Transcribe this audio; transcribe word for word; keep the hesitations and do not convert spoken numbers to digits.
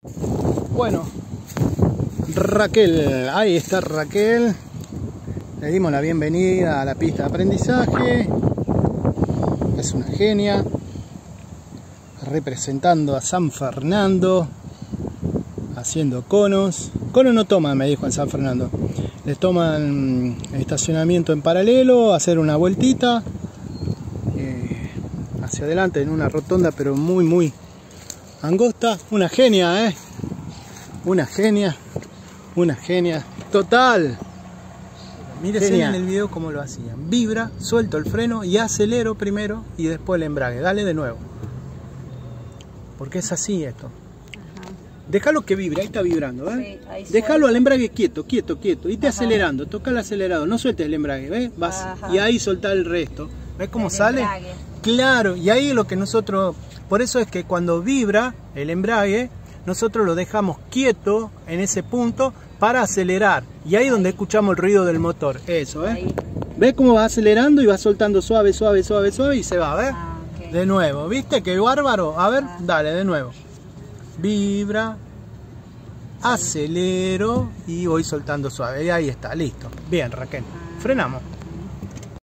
Bueno, Raquel, ahí está Raquel. Le dimos la bienvenida a la pista de aprendizaje. Es una genia, representando a San Fernando, haciendo conos. Conos no toman, me dijo en San Fernando. Les toman estacionamiento en paralelo, hacer una vueltita eh, hacia adelante en una rotonda, pero muy muy angosta. Una genia, eh. Una genia, una genia total. Mírense en el video cómo lo hacían. Vibra, suelto el freno y acelero primero y después el embrague. Dale de nuevo. Porque es así esto. Ajá. Déjalo que vibre, ahí está vibrando, ¿eh? Sí, déjalo al embrague quieto, quieto, quieto. Y te acelerando, toca el acelerador, no sueltes el embrague, ¿ves? Vas, y ahí soltar el resto. ¿Ves cómo el sale? Embrague. Claro, y ahí es lo que nosotros... Por eso es que cuando vibra el embrague, nosotros lo dejamos quieto en ese punto para acelerar. Y ahí es donde escuchamos el ruido del motor. Eso, ¿eh? Ahí. ¿Ves cómo va acelerando y va soltando suave, suave, suave, suave y se va, ¿ves? Ah, okay. De nuevo, ¿viste? Qué bárbaro. A ver, ah. Dale, de nuevo. Vibra, acelero y voy soltando suave. Y ahí está, listo. Bien, Raquel. Ah. Frenamos.